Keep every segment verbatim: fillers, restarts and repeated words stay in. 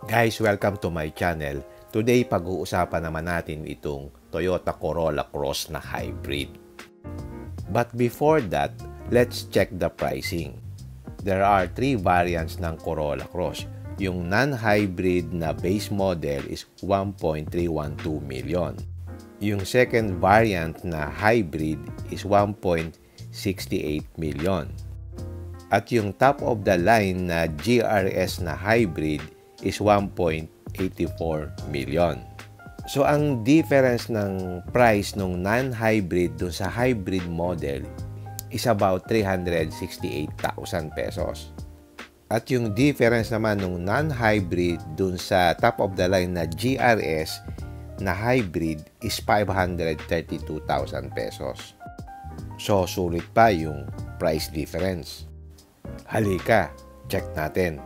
Guys, welcome to my channel. Today, pag-uusapan naman natin itong Toyota Corolla Cross na hybrid. But before that, let's check the pricing. There are three variants ng Corolla Cross. Yung non-hybrid na base model is one point three one two million. Yung second variant na hybrid is one point six eight million. At yung top of the line na G R S na hybrid is one point eight four million. So ang difference ng price ng non-hybrid dun sa hybrid model is about three hundred sixty-eight thousand pesos. At yung difference naman ng non-hybrid dun sa top of the line na G R S na hybrid is five hundred thirty-two thousand pesos. So sulit pa yung price difference. Halika, check natin.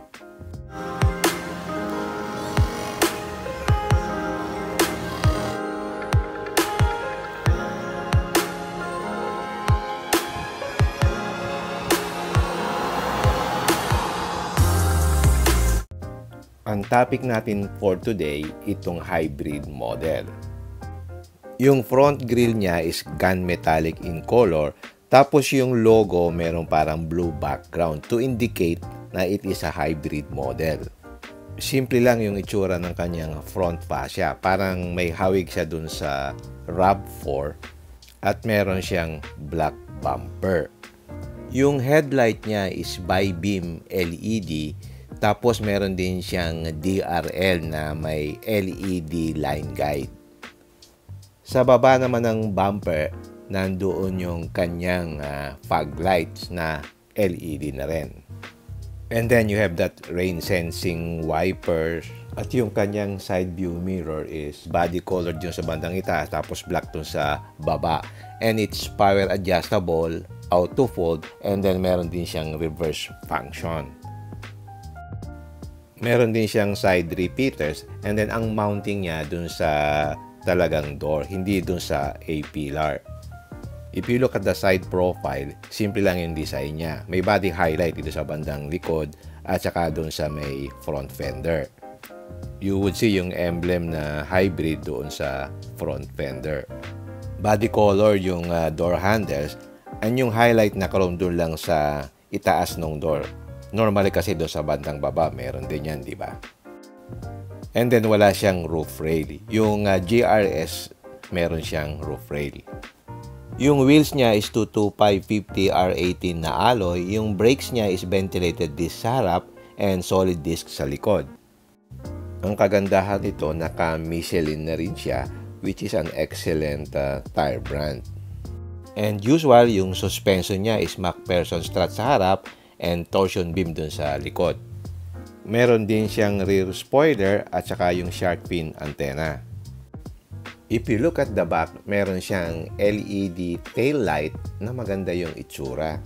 Ang topic natin for today, itong hybrid model. Yung front grille niya is gunmetallic in color, tapos yung logo meron parang blue background to indicate na it is a hybrid model. Simple lang yung itsura ng kanyang front fascia, parang may hawig siya dun sa RAV four at meron siyang black bumper. Yung headlight niya is bi-beam L E D. Tapos meron din siyang D R L na may L E D line guide. Sa baba naman ng bumper, nandoon yung kanyang uh, fog lights na L E D na rin. And then you have that rain sensing wipers. At yung kanyang side view mirror is body colored yung sa bandang itaas, tapos black dun sa baba. And it's power adjustable, auto fold, and then meron din siyang reverse function. Meron din siyang side repeaters, and then ang mounting niya dun sa talagang door, hindi dun sa A-pillar. If you look at the side profile, simple lang yung design niya. May body highlight dito sa bandang likod at saka dun sa may front fender. You would see yung emblem na hybrid doon sa front fender. Body color yung uh, door handles, and yung highlight na karoon dun lang sa itaas ng door. Normally kasi doon sa bandang baba, meron din yan, di ba? And then wala siyang roof rail. Yung uh, G R S, meron siyang roof rail. Yung wheels niya is two twenty-five fifty R eighteen na alloy. Yung brakes niya is ventilated disc sa harap and solid disc sa likod. Ang kagandahan nito, naka-Michelin na rin siya, which is an excellent uh, tire brand. And usual, yung suspension niya is MacPherson strut sa harap and torsion beam dun sa likod. Meron din siyang rear spoiler at saka yung shark fin antenna. If you look at the back, meron siyang L E D tail light na maganda yung itsura.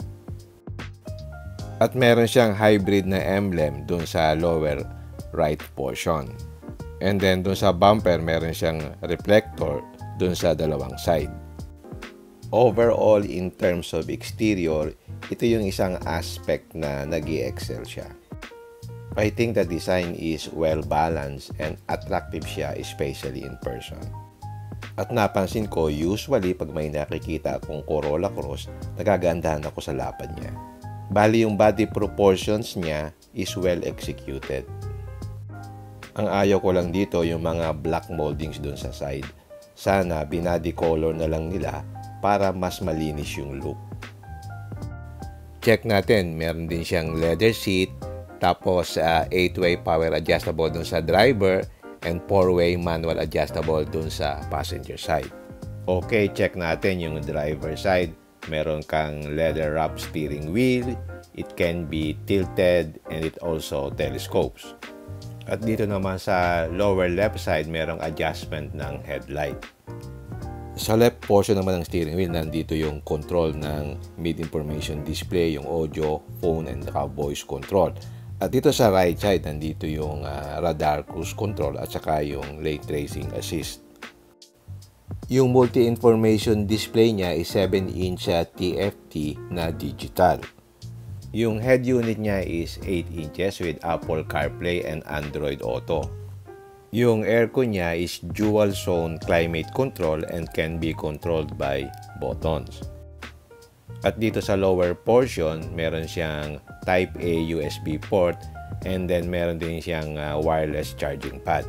At meron siyang hybrid na emblem dun sa lower right portion. And then dun sa bumper, meron siyang reflector dun sa dalawang side. Overall, in terms of exterior, ito yung isang aspect na nag-i-excel siya. I think the design is well-balanced and attractive siya, especially in person. At napansin ko, usually pag may nakikita akong Corolla Cross, nagagandahan ako sa lapad niya. Bali yung body proportions niya is well executed. Ang ayaw ko lang dito yung mga black moldings dun sa side. Sana binody color na lang nila para mas malinis yung look. Check natin, meron din siyang leather seat, tapos uh, eight way power adjustable dun sa driver, and four way manual adjustable dun sa passenger side. Okay, check natin yung driver side. Meron kang leather wrap steering wheel, it can be tilted, and it also telescopes. At dito naman sa lower left side, merong adjustment ng headlight. Sa left portion naman ng steering wheel, nandito yung control ng mid information display, yung audio, phone, and uh, voice control. At dito sa right side, nandito yung uh, radar cruise control at saka yung lane tracing assist. Yung multi-information display niya is seven inch uh, T F T na digital. Yung head unit niya is eight inches with Apple CarPlay and Android Auto. Yung aircon niya is dual zone climate control and can be controlled by buttons. At dito sa lower portion, meron siyang Type A U S B port and then meron din siyang uh, wireless charging pad.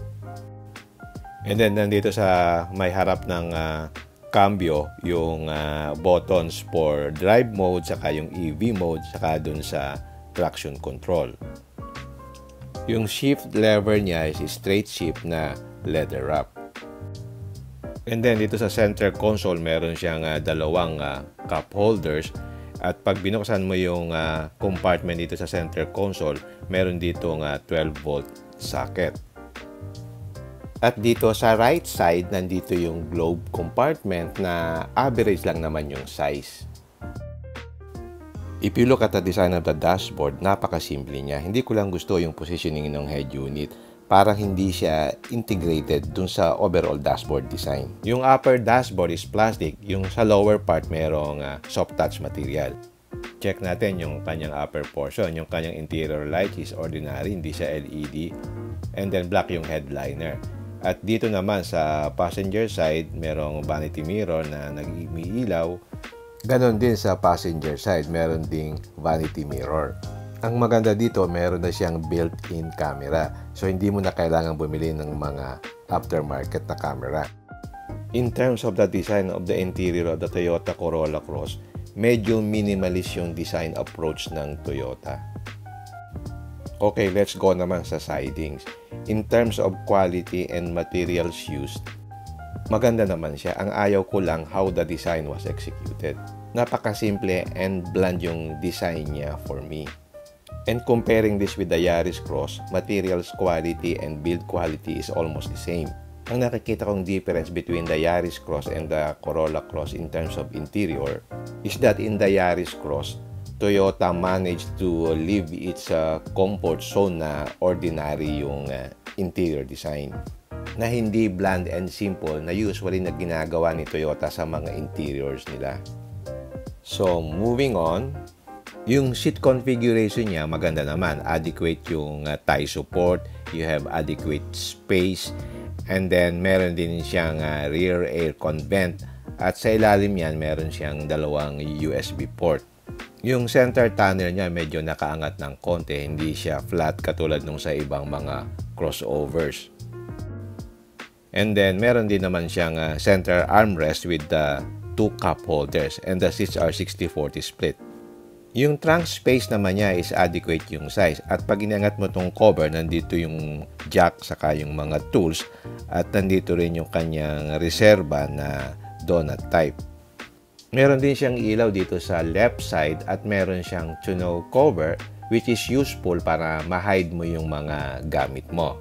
And then nandito sa may harap ng uh, cambio, yung uh, buttons for drive mode, saka yung E V mode, saka dun sa traction control. Yung shift lever niya is straight shift na leather wrap. And then dito sa center console, meron siyang uh, dalawang uh, cup holders. At pag binuksan mo yung uh, compartment dito sa center console, meron dito ng uh, twelve volt socket. At dito sa right side, nandito yung globe compartment na average lang naman yung size. If you look at the design of the dashboard, napakasimple niya. Hindi ko lang gusto yung positioning ng head unit. Parang hindi siya integrated dun sa overall dashboard design. Yung upper dashboard is plastic. Yung sa lower part, merong uh, soft touch material. Check natin yung kanyang upper portion. Yung kanyang interior light is ordinary, hindi siya L E D. And then black yung headliner. At dito naman sa passenger side, merong vanity mirror na nag-umiilaw. Ganon din sa passenger side, meron ding vanity mirror. Ang maganda dito, meron na siyang built-in camera. So, hindi mo na kailangan bumili ng mga aftermarket na camera. In terms of the design of the interior of the Toyota Corolla Cross, medyo minimalist yung design approach ng Toyota. Okay, let's go naman sa sidings. In terms of quality and materials used, maganda naman siya. Ang ayaw ko lang how the design was executed. Napakasimple and bland yung design niya for me. And comparing this with the Yaris Cross, materials quality and build quality is almost the same. Ang nakikita kong difference between the Yaris Cross and the Corolla Cross in terms of interior is that in the Yaris Cross, Toyota managed to leave its uh, comfort zone na ordinary yung uh, interior design. Na hindi bland and simple na usually na ginagawa ni Toyota sa mga interiors nila. So, moving on. Yung seat configuration niya, maganda naman. Adequate yung uh, thigh support. You have adequate space. And then, meron din siyang uh, rear aircon vent. At sa ilalim yan, meron siyang dalawang U S B port. Yung center tunnel niya, medyo nakaangat ng konti. Hindi siya flat katulad nung sa ibang mga crossovers. And then, meron din naman siyang uh, center armrest with the two cup holders. And the seats are sixty forty split. Yung trunk space naman niya is adequate yung size. At pag inangat mo tong cover, nandito yung jack saka yung mga tools. At nandito rin yung kanyang reserva na donut type. Meron din siyang ilaw dito sa left side at meron siyang tonneau cover which is useful para ma-hide mo yung mga gamit mo.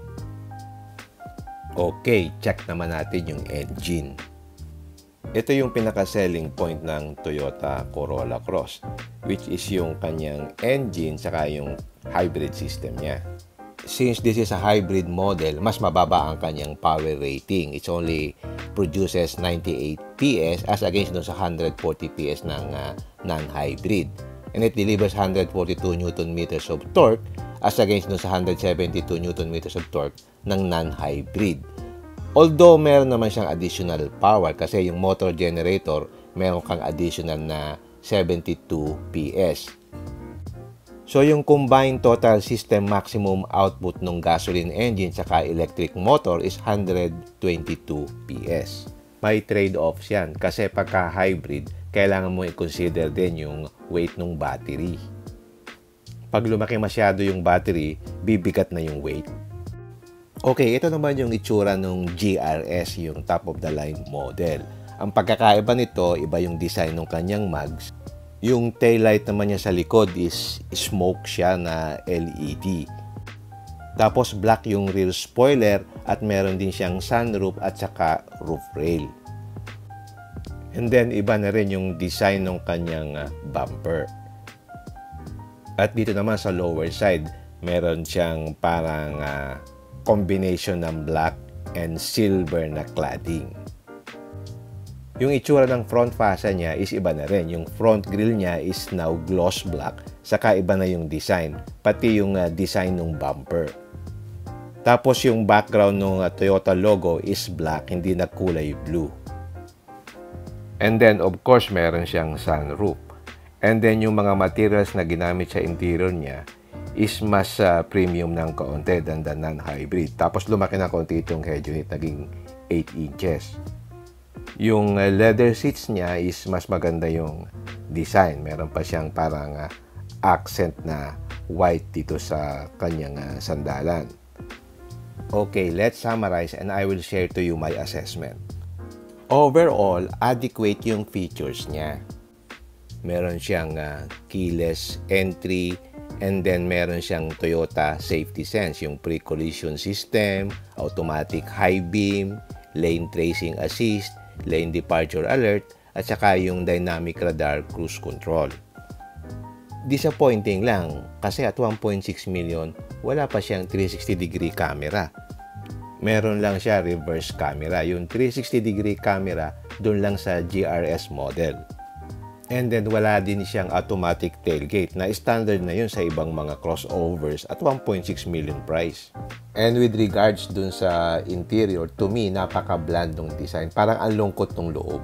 Okay, check naman natin yung engine. Ito yung pinaka-selling point ng Toyota Corolla Cross, which is yung kanyang engine saka yung hybrid system niya. Since this is a hybrid model, mas mababa ang kanyang power rating. It only produces ninety-eight P S as against dun sa one hundred forty P S ng uh, non-hybrid. And it delivers one hundred forty-two newton meters of torque as against dun sa one hundred seventy-two newton meters of torque ng non-hybrid. Although meron naman siyang additional power kasi yung motor generator meron kang additional na seventy-two P S. So yung combined total system maximum output ng gasoline engine saka electric motor is one hundred twenty-two P S. May trade-offs yan kasi pagka hybrid, kailangan mo i-consider din yung weight ng battery. Pag lumaki masyado yung battery, bibigat na yung weight. Okay, ito naman yung itsura ng G R S, yung top of the line model. Ang pagkakaiba nito, iba yung design ng kanyang mags. Yung taillight naman niya sa likod is smoke siya na L E D. Tapos black yung rear spoiler at meron din siyang sunroof at saka roof rail. And then iba na rin yung design ng kanyang uh, bumper. At dito naman sa lower side, meron siyang parang uh, combination ng black and silver na cladding. Yung itsura ng front fascia niya is iba na rin. Yung front grille niya is now gloss black, saka iba na yung design, pati yung uh, design ng bumper. Tapos yung background ng uh, Toyota logo is black, hindi na kulay blue. And then of course meron siyang sunroof. And then yung mga materials na ginamit sa interior niya is mas uh, premium ng kaunti than the non-hybrid. Tapos lumaki ng kaunti itong head unit, naging eight inches. Yung uh, leather seats niya is mas maganda yung design. Meron pa siyang parang uh, accent na white dito sa kanyang uh, sandalan. Okay, let's summarize and I will share to you my assessment. Overall, adequate yung features niya. Meron siyang uh, keyless entry, and then meron siyang Toyota Safety Sense, yung pre-collision system, automatic high beam, lane tracing assist, lane departure alert, at saka yung dynamic radar cruise control. Disappointing lang kasi at one point six million, wala pa siyang three sixty degree camera. Meron lang siya reverse camera. Yung three sixty degree camera, doon lang sa G R S model. And then wala din siyang automatic tailgate na standard na yun sa ibang mga crossovers at one point six million price. And with regards dun sa interior, to me, napaka-bland ng design. Parang ang lungkot ng loob.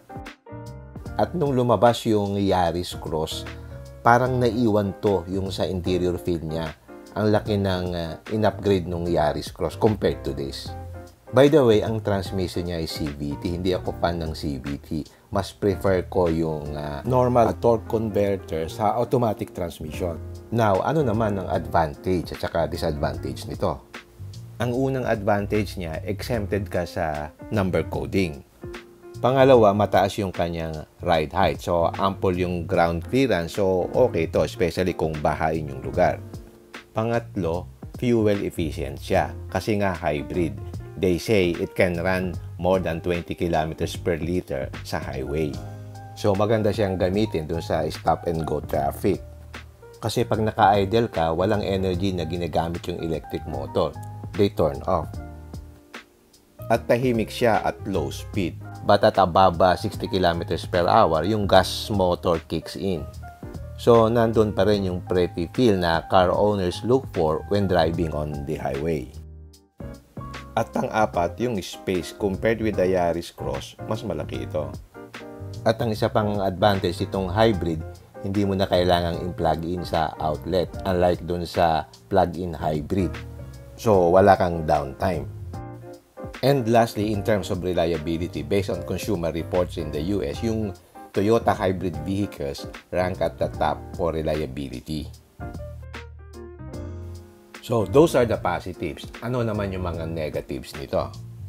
At nung lumabas yung Yaris Cross, parang naiwan to yung sa interior feel niya. Ang laki ng uh, in-upgrade ng Yaris Cross compared to this. By the way, ang transmission niya ay C V T. Hindi ako fan ng C V T. Mas prefer ko yung uh, normal torque converter sa automatic transmission. Now, ano naman ang advantage at saka disadvantage nito? Ang unang advantage niya, exempted ka sa number coding. Pangalawa, mataas yung kanyang ride height. So, ample yung ground clearance. So, okay to, especially kung bahain yung lugar. Pangatlo, fuel efficient siya. Kasi nga hybrid. They say it can run more than twenty kilometers per liter sa highway. So, maganda siyang gamitin dun sa stop and go traffic. Kasi pag naka-idle ka, walang energy na ginagamit yung electric motor. They turn off. At tahimik siya at low speed. But at above sixty kilometers per hour, yung gas motor kicks in. So, nandun pa rin yung preppy feel na car owners look for when driving on the highway. At pang-apat, yung space compared with the Yaris Cross, mas malaki ito. At ang isa pang advantage itong hybrid, hindi mo na kailangang i-plug in sa outlet, unlike dun sa plug-in hybrid. So, wala kang downtime. And lastly, in terms of reliability, based on consumer reports in the U S, yung Toyota hybrid vehicles rank at the top for reliability. So, those are the positives. Ano naman yung mga negatives nito?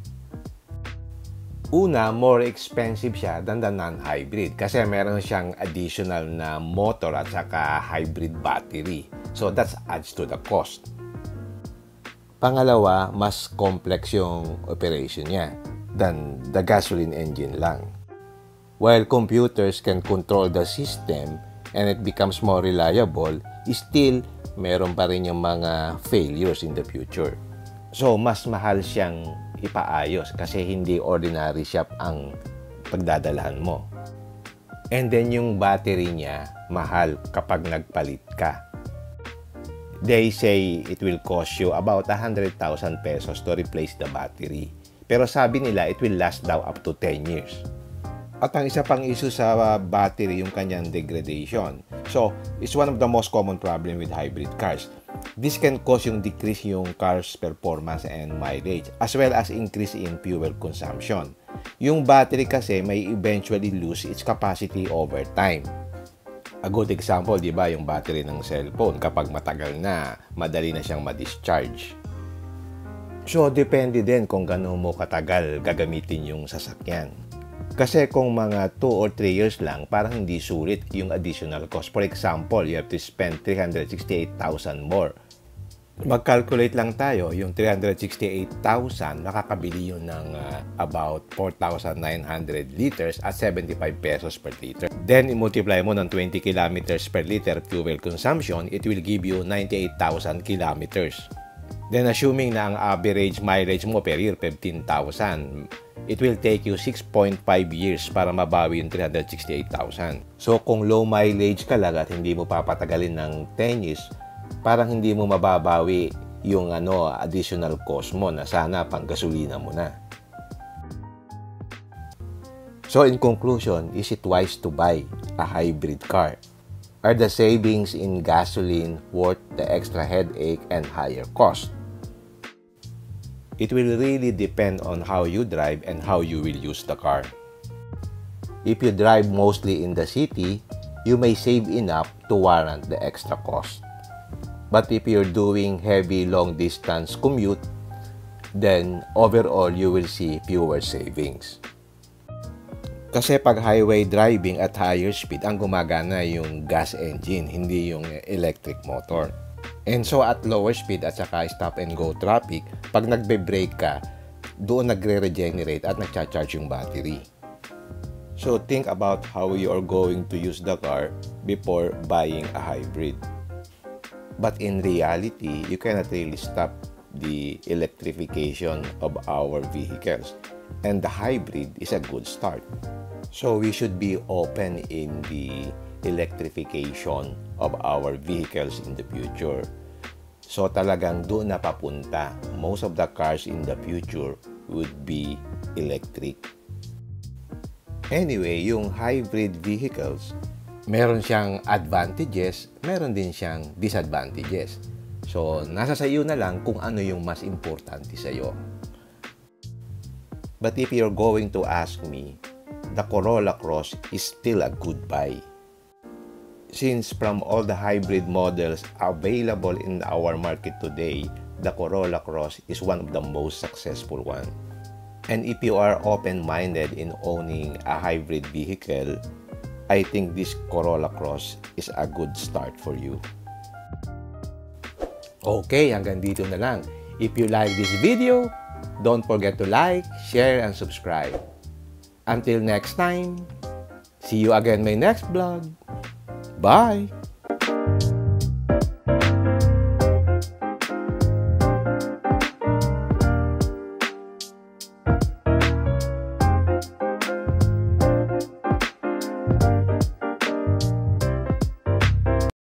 Una, more expensive siya than the non-hybrid kasi meron siyang additional na motor at saka hybrid battery. So, that adds to the cost. Pangalawa, mas complex yung operation niya than the gasoline engine lang. While computers can control the system and it becomes more reliable, still, meron pa rin yung mga failures in the future. So, mas mahal siyang ipaayos kasi hindi ordinary shop ang pagdadalahan mo. And then, yung battery niya, mahal kapag nagpalit ka. They say it will cost you about one hundred thousand pesos to replace the battery. Pero sabi nila, it will last daw up to ten years. At ang isa pang issue sa battery, yung kanyang degradation. So, it's one of the most common problem with hybrid cars. This can cause yung decrease yung car's performance and mileage, as well as increase in fuel consumption. Yung battery kasi may eventually lose its capacity over time. A good example, di ba, yung battery ng cellphone, kapag matagal na, madali na siyang ma-discharge. So, depende din kung gano'n mo katagal gagamitin yung sasakyan. Kasi kung mga two or three years lang, parang hindi sulit yung additional cost. For example, you have to spend three hundred sixty-eight thousand more. Mag-calculate lang tayo, yung three hundred sixty-eight thousand, makakabili yun ng uh, about four thousand nine hundred liters at seventy-five pesos per liter. Then, i-multiply mo ng twenty kilometers per liter fuel consumption, it will give you ninety-eight thousand kilometers. Then assuming na ang average mileage mo per year, fifteen thousand, it will take you six point five years para mabawi yung three hundred sixty-eight thousand. So kung low mileage ka lang at hindi mo papatagalin ng ten years, parang hindi mo mababawi yung ano additional cost mo na sana pang gasolina mo na. So in conclusion, is it wise to buy a hybrid car? Are the savings in gasoline worth the extra headache and higher cost? It will really depend on how you drive and how you will use the car. If you drive mostly in the city, you may save enough to warrant the extra cost. But if you're doing heavy long-distance commute, then overall you will see fewer savings. Kasi pag highway driving at higher speed, ang gumagana yung gas engine, hindi yung electric motor. And so at lower speed at saka stop and go traffic, pag nagbe-brake ka, doon nagre-regenerate at nagcha-charge yung battery. So think about how you are going to use the car before buying a hybrid. But in reality, you cannot really stop the electrification of our vehicles. And the hybrid is a good start. So we should be open in the electrification of our vehicles in the future. So talagang doon na papunta. Most of the cars in the future would be electric. Anyway, yung hybrid vehicles, meron siyang advantages, meron din siyang disadvantages. So nasa sa iyo na lang kung ano yung mas importante sa iyo. But if you're going to ask me, the Corolla Cross is still a good buy. Since from all the hybrid models available in our market today, the Corolla Cross is one of the most successful one. And if you are open-minded in owning a hybrid vehicle, I think this Corolla Cross is a good start for you. Okay, hanggang dito na lang. If you like this video, don't forget to like, share, and subscribe. Until next time, see you again in my next vlog. Bye!